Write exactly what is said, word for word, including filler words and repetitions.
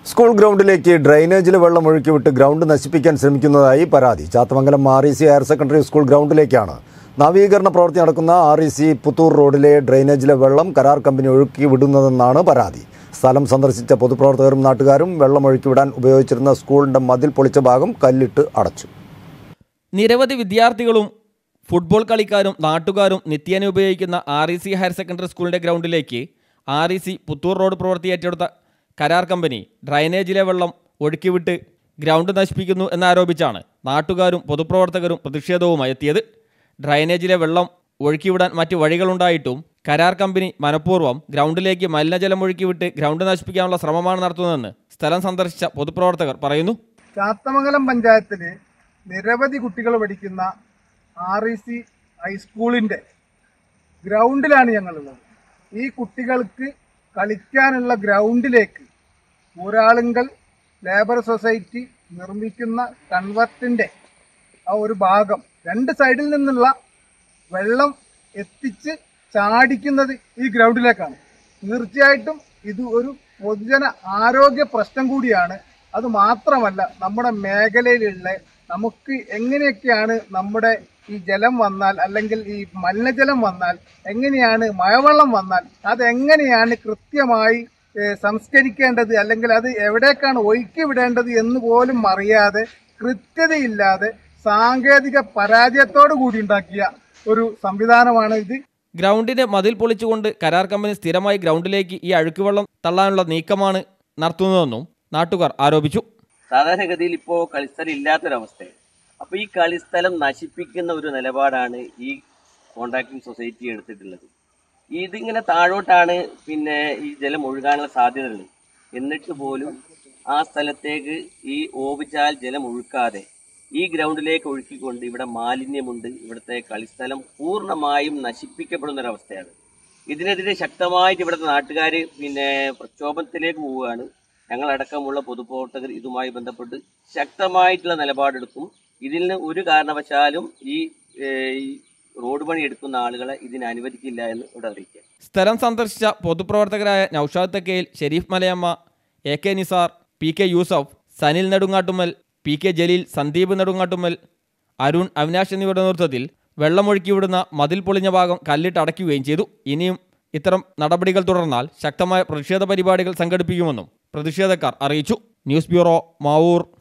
School ഗ്രൗണ്ടിലേക്ക് ഡ്രെയിനേജിലെ വെള്ളം ഒഴുക്കിവിട്ട് ground നശിപ്പിക്കാൻ ശ്രമിക്കുന്നതായി പരാതി. Chathamangalam R E C higher secondary school ഗ്രൗണ്ടിലേക്കാണ് നവീകരണ പ്രവൃത്തി നടക്കുന്ന ആർ ഇ സി പുത്തൂർ റോഡിലെ ഡ്രെയിനേജിലെ വെള്ളം കരാർ കമ്പനി ഒഴുക്കി വിടുന്നതെന്നാണ് പരാതി. സ്ഥലം സന്ദർശിച്ച പൊതുപ്രവർത്തകരും നാട്ടുകാരും വെള്ളം ഒഴുക്കിവിടാൻ ഉപയോഗിച്ചിരുന്ന സ്കൂളിന്റെ മതിൽ പൊളിച്ച ഭാഗം കല്ലിട്ട് അടച്ചു. നിരവധി വിദ്യാർത്ഥികളും ഫുട്ബോൾ കളിക്കാരും നാട്ടുകാരും നിത്യേന ഉപയോഗിക്കുന്ന R E C higher secondary സ്കൂളിൻ്റെ ഗ്രൗണ്ടിലേക്ക് R E C Puthur road പ്രവൃത്തി ഏറ്റെടുത്ത കരാർ കമ്പനി ഡ്രൈനേജിലെ വെള്ളം ഒഴുക്കിവിട്ട് ഗ്രൗണ്ട് നശിപ്പിക്കുന്നു എന്നാരോപിച്ചാണ് നാട്ടുകാരും പൊതുപ്രവർത്തകരും പ്രതിഷേധവുമായി എത്തിയത്. ഡ്രൈനേജിലെ വെള്ളം ഒഴുക്കിവിടാൻ മറ്റ് വഴികളുണ്ടായിട്ടും കരാർ കമ്പനി മനഃപൂർവ്വം ഗ്രൗണ്ടിലേക്ക് മലിനജലം ഒഴുക്കിവിട്ട് ഗ്രൗണ്ട് നശിപ്പിക്കാനുള്ള ശ്രമമാണ് നടത്തുന്നതെന്ന് സ്ഥലം സന്ദർശിച്ച പൊതുപ്രവർത്തകർ പറയുന്നു. ചാത്തമംഗലം പഞ്ചായത്തിൽ നിരവധി കുട്ടികൾ പഠിക്കുന്ന ആർ ഇ സി ഹൈസ്കൂളിൻ്റെ ഗ്രൗണ്ടിലാണ് ഞങ്ങളുള്ളത്. ഈ കുട്ടികൾക്ക് കളിക്കാനുള്ള ഗ്രൗണ്ടിലേക്ക് ഊരാളുങ്കൽ ലേബർ സൊസൈറ്റി നിർമ്മിക്കുന്ന കൺവർട്ടിൻ്റെ ആ ഒരു ഭാഗം രണ്ട് സൈഡിൽ നിന്നുള്ള വെള്ളം എത്തിച്ച് ചാടിക്കുന്നത് ഈ ഗ്രൗണ്ടിലേക്കാണ്. തീർച്ചയായിട്ടും ഇത് ഒരു പൊതുജന ആരോഗ്യ പ്രശ്നം കൂടിയാണ്. അത് മാത്രമല്ല, നമ്മുടെ മേഖലയിലുള്ള നമുക്ക് എങ്ങനെയൊക്കെയാണ് നമ്മുടെ ഈ ജലം വന്നാൽ അല്ലെങ്കിൽ ഈ മലിനജലം വന്നാൽ എങ്ങനെയാണ് മഴവെള്ളം വന്നാൽ അതെങ്ങനെയാണ് കൃത്യമായി സംസ്കരിക്കേണ്ടത് അല്ലെങ്കിൽ അത് എവിടേക്കാണ് ഒഴുക്കി വിടേണ്ടത് എന്ന് പോലും അറിയാതെ കൃത്യതയില്ലാതെ സാങ്കേതിക പരാജയത്തോടു കൂടി ഉണ്ടാക്കിയ ഒരു സംവിധാനമാണ് ഇത്. ഗ്രൗണ്ടിന്റെ മതിൽ പൊളിച്ചുകൊണ്ട് കരാർ കമ്പനി സ്ഥിരമായി ഗ്രൗണ്ടിലേക്ക് ഈ അഴുക്കുവെള്ളം തള്ളാനുള്ള നീക്കമാണ് നടത്തുന്നതെന്നും നാട്ടുകാർ ആരോപിച്ചു. സാധാരണഗതിയിൽ ഇപ്പോൾ കളിസ്ഥലം ഇല്ലാത്തൊരവസ്ഥയാണ്. അപ്പോൾ ഈ കളിസ്ഥലം നശിപ്പിക്കുന്ന ഒരു നിലപാടാണ് ഈ കോൺട്രാക്ടിംഗ് സൊസൈറ്റി എടുത്തിട്ടുള്ളത്. ഇതിങ്ങനെ താഴോട്ടാണ് പിന്നെ ഈ ജലം ഒഴുകാനുള്ള സാധ്യതയുള്ളത്. എന്നിട്ട് പോലും ആ സ്ഥലത്തേക്ക് ഈ ഓവിച്ചാൽ ജലം ഒഴുക്കാതെ ഈ ഗ്രൗണ്ടിലേക്ക് ഒഴുക്കിക്കൊണ്ട് ഇവിടെ മാലിന്യമുണ്ട്, ഇവിടുത്തെ കളിസ്ഥലം പൂർണ്ണമായും നശിപ്പിക്കപ്പെടുന്നൊരവസ്ഥയാണ്. ഇതിനെതിരെ ശക്തമായിട്ട് ഇവിടുത്തെ നാട്ടുകാർ പിന്നെ പ്രക്ഷോഭത്തിലേക്ക് പോവുകയാണ്. ഞങ്ങളടക്കമുള്ള പൊതുപ്രവർത്തകർ ഇതുമായി ബന്ധപ്പെട്ട് ശക്തമായിട്ടുള്ള നിലപാടെടുക്കും. ഇതിൽ നിന്ന് ഒരു കാരണവശാലും ഈ റോഡ് പണി എടുക്കുന്ന ആളുകളെ ഇതിന് അനുവദിക്കില്ല എന്ന് ഇവിടെ അറിയിക്കുക. സ്ഥലം സന്ദർശിച്ച പൊതുപ്രവർത്തകരായ Noushad Thekkayil, Shareef Malayamma, A K Nisar, P K Yusuf, Sanil Nedungattummal, P K Jaleel, Sandeep Nedungattummal, Arun, Avinash എന്നിവരുടെ നേതൃത്വത്തിൽ വെള്ളമൊഴുക്കി വിടുന്ന മതിൽ പൊളിഞ്ഞ ഭാഗം കല്ലിട്ട് അടയ്ക്കുകയും ചെയ്തു. ഇനിയും ഇത്തരം നടപടികൾ തുടർന്നാൽ ശക്തമായ പ്രതിഷേധ പരിപാടികൾ സംഘടിപ്പിക്കുമെന്നും പ്രതിഷേധക്കാർ അറിയിച്ചു. News bureau, Mavoor.